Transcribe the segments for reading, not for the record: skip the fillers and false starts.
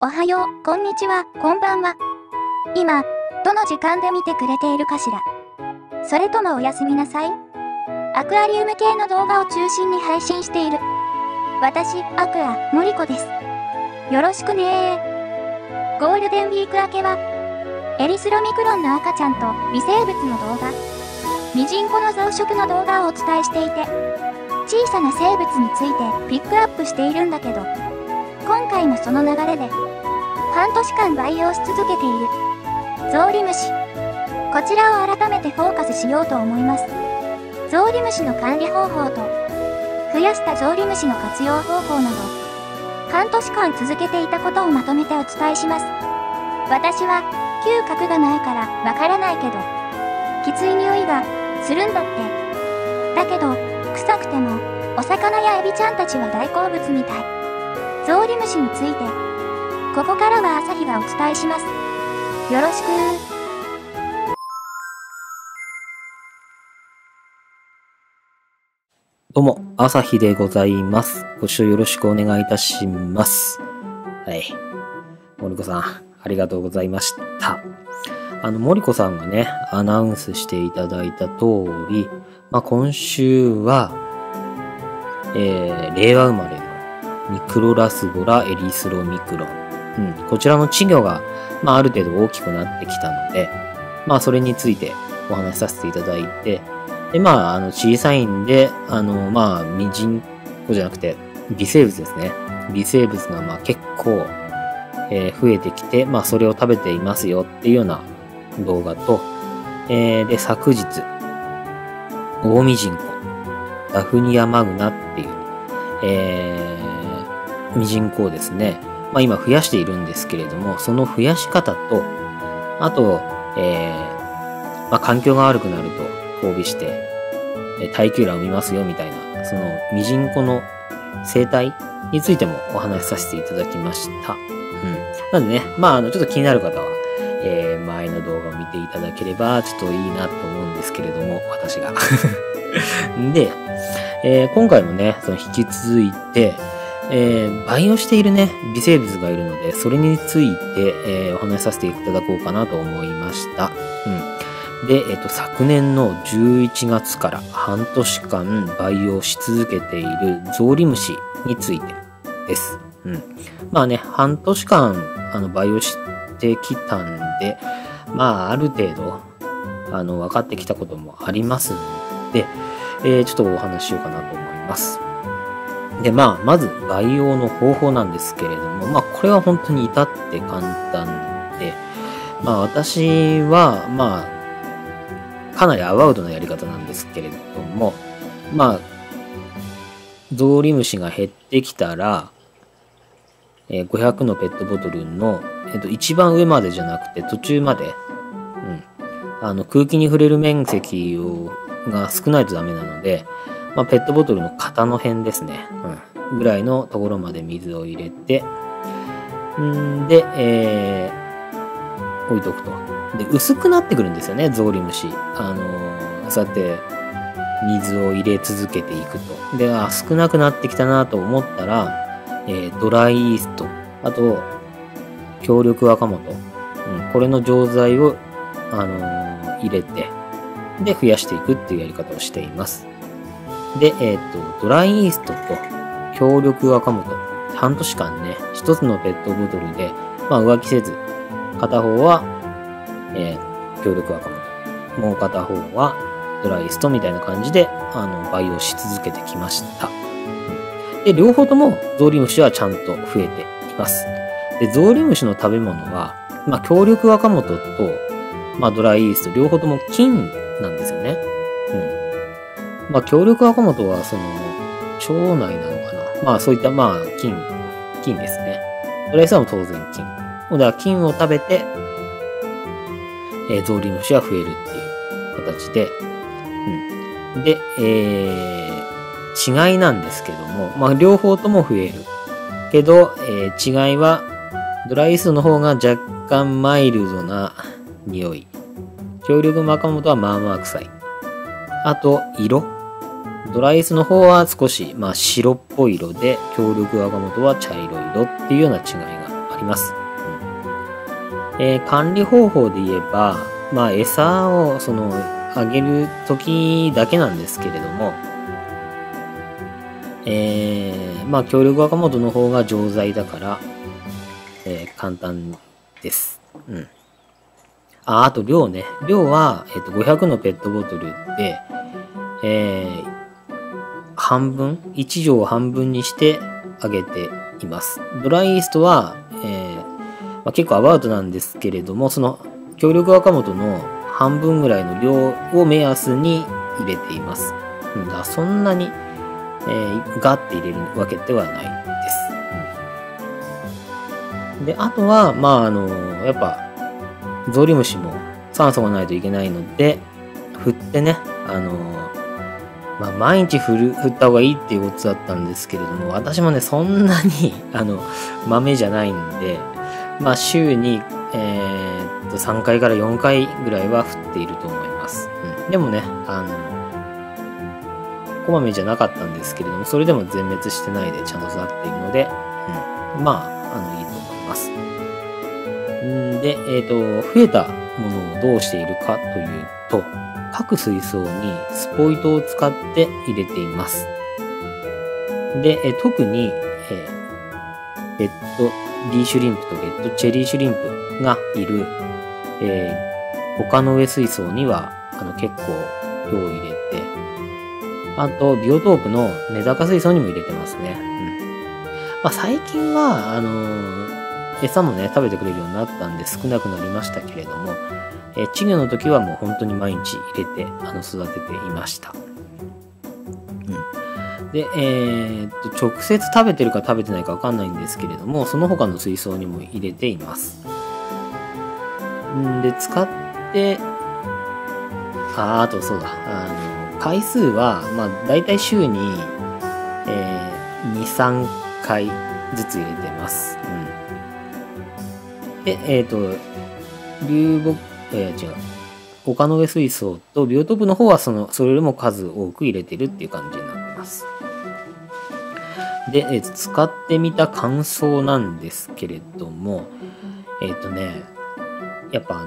おはよう、こんにちは、こんばんは。今、どの時間で見てくれているかしら。それともおやすみなさい。アクアリウム系の動画を中心に配信している。私、アクア、モリコです。よろしくねー。ゴールデンウィーク明けは、エリスロミクロンの赤ちゃんと微生物の動画、ミジンコの増殖の動画をお伝えしていて、小さな生物についてピックアップしているんだけど、今回もその流れで、半年間培養し続けているゾウリムシ。こちらを改めてフォーカスしようと思います。ゾウリムシの管理方法と、増やしたゾウリムシの活用方法など、半年間続けていたことをまとめてお伝えします。私は、嗅覚がないからわからないけど、きつい匂いがするんだって。だけど、臭くても、お魚やエビちゃんたちは大好物みたい。ゾウリムシについて、ここからは朝日がお伝えします。よろしくどうも、朝日でございます。ご視聴よろしくお願いいたします。はい。森子さん、ありがとうございました。森子さんがね、アナウンスしていただいた通り、今週は、令和生まれのミクロラスボラエリスロミクロン。こちらの稚魚が、ある程度大きくなってきたので、それについてお話しさせていただいて、で、小さいんで、ミジンコじゃなくて、微生物ですね。微生物が、結構、増えてきて、それを食べていますよっていうような動画と、で、昨日、オオミジンコ、ダフニアマグナっていう、ミジンコをですね、今増やしているんですけれども、その増やし方と、あと、環境が悪くなると交尾して、耐久卵を産みますよみたいな、そのミジンコの生態についてもお話しさせていただきました。なんでね、ちょっと気になる方は、前の動画を見ていただければ、ちょっといいなと思うんですけれども、私が。で、今回もね、その引き続いて、培養しているね、微生物がいるので、それについて、お話しさせていただこうかなと思いました。で、昨年の11月から半年間培養し続けているゾウリムシについてです。半年間、培養してきたんで、ある程度、分かってきたこともありますので、ちょっとお話ししようかなと思います。で、まず培養の方法なんですけれども、これは本当に至って簡単で、私は、かなりアバウトなやり方なんですけれども、ゾウリムシが減ってきたら、500のペットボトルの、一番上までじゃなくて途中まで、空気に触れる面積が少ないとダメなので、ペットボトルの型の辺ですね、ぐらいのところまで水を入れて、で、置いとくと。で、薄くなってくるんですよね、ゾウリムシ。そうやって水を入れ続けていくと。で、少なくなってきたなと思ったら、ドライイースト、あと、強力若元、これの錠剤を、入れて、で、増やしていくっていうやり方をしています。で、ドライイーストと強力若元、半年間ね、一つのペットボトルで、浮気せず、片方は、強力若元、もう片方はドライイーストみたいな感じで、培養し続けてきました。で、両方ともゾウリムシはちゃんと増えています。で、ゾウリムシの食べ物は、強力若元と、ドライイースト、両方とも菌なんですよね。強力若元は、腸内なのかな。そういった、菌ですね。ドライイーストも当然菌。だから菌を食べて、ゾウリムシは増えるっていう形で、で、違いなんですけども、両方とも増える。けど、違いは、ドライイーストの方が若干マイルドな匂い。強力若元は臭い。あと、色。ドライイーストの方は少し、白っぽい色で、強力若元は茶色い色っていうような違いがあります。管理方法で言えば、まあ、餌をあげる時だけなんですけれども、まあ、協力若元の方が錠剤だから、簡単です。あと量ね。量は、500のペットボトルで、半分、1錠を半分にしてあげています。ドライイーストは、まあ、結構アバウトなんですけれども、その協力若元の半分ぐらいの量を目安に入れています。だからそんなに、ガッて入れるわけではないです。で、あとは、まあ、やっぱ、ゾウリムシも酸素がないといけないので、振ってね、まあ、毎日振った方がいいっていうことだったんですけれども、私もね、そんなに、豆じゃないんで、まあ、週に、3回から4回ぐらいは振っていると思います。でもね、こまめじゃなかったんですけれども、それでも全滅してないでちゃんと育っているので、まあ、いいと思います。で、増えたものをどうしているかというと、各水槽にスポイトを使って入れています。で、特に、レッドリーシュリンプとレッドチェリーシュリンプがいる、丘の上水槽には結構量を入れて、あとビオトープのメダカ水槽にも入れてますね。まあ、最近は餌もね食べてくれるようになったんで少なくなりましたけれども、稚魚の時はもう本当に毎日入れて育てていました。で、直接食べてるか食べてないかわかんないんですけれども、その他の水槽にも入れています。で、使って、あとそうだ、回数は、まあ、だいたい週に、2、3回ずつ入れてます。で、丘の上水槽とビオトープの方はそれよりも数多く入れてるっていう感じになってます。で、使ってみた感想なんですけれども、やっぱ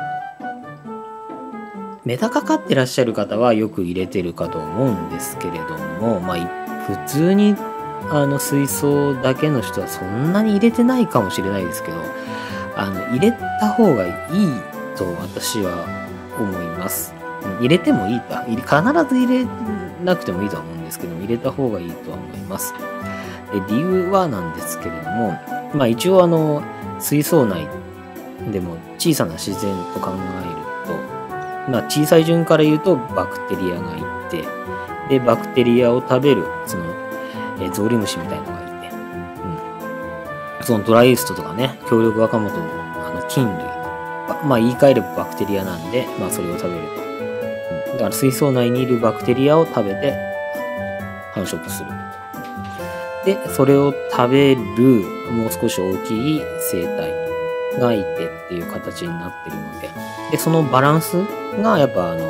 メダカ飼ってらっしゃる方はよく入れてるかと思うんですけれども、まあ、普通に水槽だけの人はそんなに入れてないかもしれないですけど、入れた方がいいと私は思います。入れてもいいと、必ず入れなくてもいいとは思うんですけども、入れた方がいいとは思います。で、理由はなんですけれども、まあ一応水槽内でも小さな自然と考えると、まあ小さい順から言うとバクテリアがいて、で、バクテリアを食べる、ゾウリムシみたいなのがいて、そのドライイーストとかね、協力若元の菌類、まあ言い換えればバクテリアなんで、まあそれを食べると。だから水槽内にいるバクテリアを食べて繁殖する。で、それを食べるもう少し大きい生態がいてっていう形になってるので、で、そのバランスがやっぱ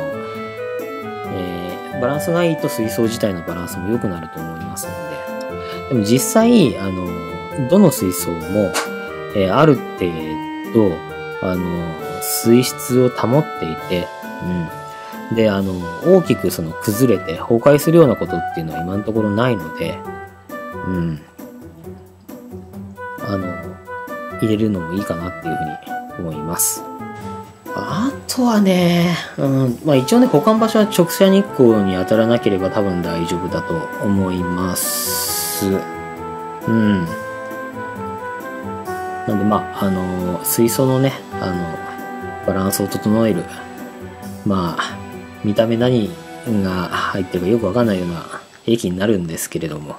バランスがいいと水槽自体のバランスも良くなると思いますので、でも実際どの水槽も、ある程度水質を保っていて、で大きく崩れて崩壊するようなことっていうのは今のところないので、入れるのもいいかなっていうふうに思います。あとはね、まあ一応ね、保管場所は直射日光に当たらなければ多分大丈夫だと思います。なんでまあ水槽のねバランスを整える、まあ見た目何が入ってるかよくわかんないような兵器になるんですけれども、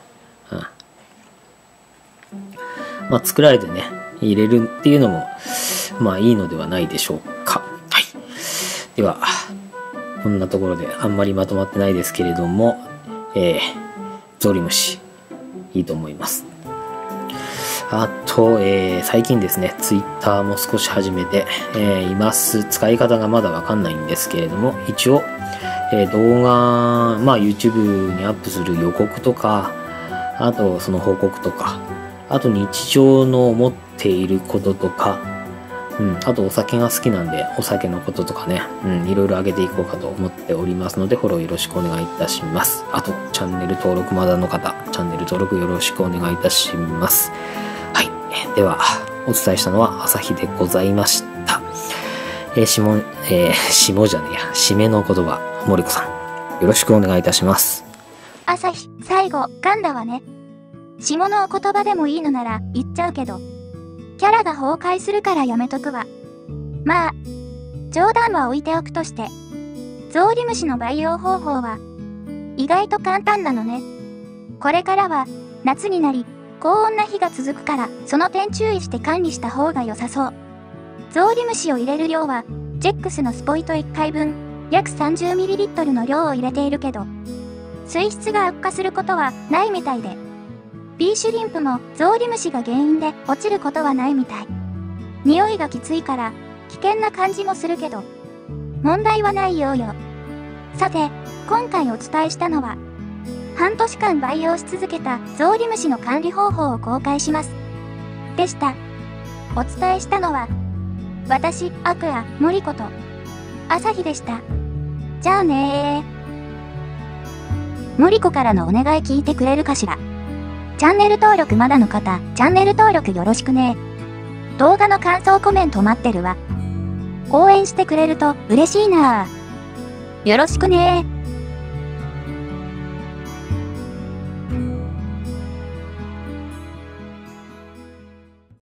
まあ作られてね入れるっていうのもまあいいのではないでしょうか。はい。ではこんなところであんまりまとまってないですけれども、ゾウリムシいいと思います。あと、最近ですね、ツイッターも少し始めて、います。使い方がまだわかんないんですけれども、一応、動画、まあ YouTube にアップする予告とか、あとその報告とか、あと日常の思っていることとか、あとお酒が好きなんで、お酒のこととかね、いろいろ上げていこうかと思っておりますので、フォローよろしくお願いいたします。あと、チャンネル登録まだの方、チャンネル登録よろしくお願いいたします。はい。では、お伝えしたのは朝日でございました。締めの言葉、森子さん、よろしくお願いいたします。 朝日、最後、噛んだわね。下のお言葉でもいいのなら言っちゃうけど、キャラが崩壊するからやめとくわ。まあ、冗談は置いておくとして、ゾウリムシの培養方法は、意外と簡単なのね。これからは、夏になり、高温な日が続くから、その点注意して管理した方が良さそう。ゾウリムシを入れる量は、ジェックスのスポイト1回分、約 30ml の量を入れているけど、水質が悪化することはないみたいで、ビーシュリンプもゾウリムシが原因で落ちることはないみたい。匂いがきついから危険な感じもするけど、問題はないようよ。さて、今回お伝えしたのは、半年間培養し続けたゾウリムシの管理方法を公開します。でした。お伝えしたのは、私、アクア、モリコと、朝日でした。じゃあねー。モリコからのお願い聞いてくれるかしら。チャンネル登録まだの方、チャンネル登録よろしくね。動画の感想コメント待ってるわ。応援してくれると嬉しいなー。よろしくねー。